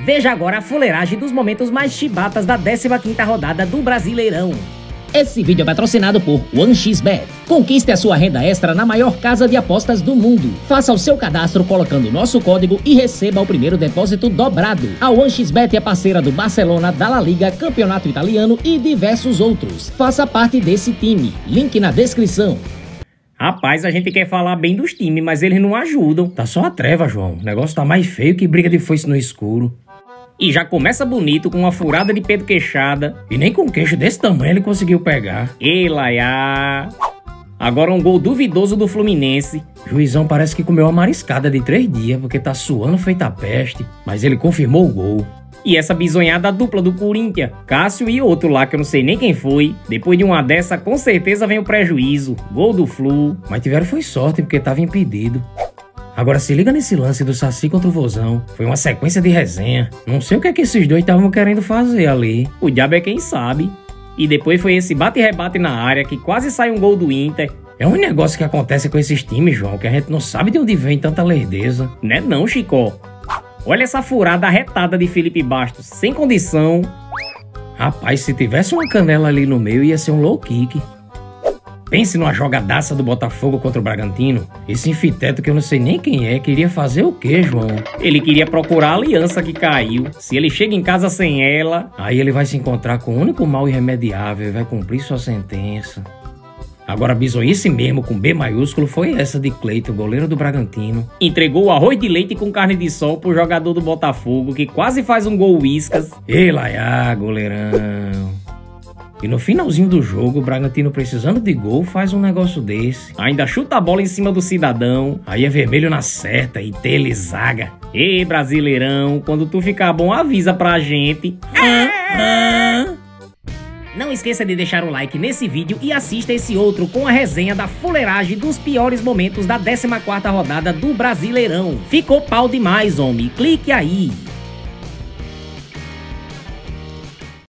Veja agora a fuleiragem dos momentos mais chibatas da 15ª rodada do Brasileirão. Esse vídeo é patrocinado por 1xBet. Conquiste a sua renda extra na maior casa de apostas do mundo. Faça o seu cadastro colocando o nosso código e receba o primeiro depósito dobrado. A 1xBet é parceira do Barcelona, da La Liga, Campeonato Italiano e diversos outros. Faça parte desse time. Link na descrição. Rapaz, a gente quer falar bem dos times, mas eles não ajudam. Tá só a treva, João. O negócio tá mais feio que briga de foice no escuro. E já começa bonito com uma furada de Pedro Queixada. E nem com um queixo desse tamanho ele conseguiu pegar. Ei, Laiá. Agora um gol duvidoso do Fluminense. Juizão parece que comeu uma mariscada de 3 dias, porque tá suando feita peste. Mas ele confirmou o gol. E essa bisonhada dupla do Corinthians, Cássio e outro lá que eu não sei nem quem foi. Depois de uma dessa, com certeza vem o prejuízo. Gol do Flu. Mas tiveram foi sorte, porque tava impedido. Agora se liga nesse lance do Saci contra o Vozão. Foi uma sequência de resenha. Não sei o que é que esses dois estavam querendo fazer ali. O diabo é quem sabe. E depois foi esse bate e rebate na área que quase sai um gol do Inter. É um negócio que acontece com esses times, João, que a gente não sabe de onde vem tanta lerdeza. Né não, Chicó? Olha essa furada arretada de Felipe Bastos, sem condição. Rapaz, se tivesse uma canela ali no meio ia ser um low kick. Pense numa jogadaça do Botafogo contra o Bragantino. Esse infiteto que eu não sei nem quem é, queria fazer o quê, João? Ele queria procurar a aliança que caiu. Se ele chega em casa sem ela, aí ele vai se encontrar com o único mal irremediável e vai cumprir sua sentença. Agora a bizonhice mesmo, com B maiúsculo, foi essa de Cleiton, goleiro do Bragantino. Entregou o arroz de leite com carne de sol pro jogador do Botafogo, que quase faz um gol uíscas. Ei, Laiá, goleirão. E no finalzinho do jogo, o Bragantino precisando de gol faz um negócio desse. Ainda chuta a bola em cima do cidadão. Aí é vermelho na certa e telezaga. Ei, Brasileirão, quando tu ficar bom avisa pra gente. Não esqueça de deixar o like nesse vídeo e assista esse outro com a resenha da fuleiragem dos piores momentos da 14ª rodada do Brasileirão. Ficou pau demais, homem. Clique aí.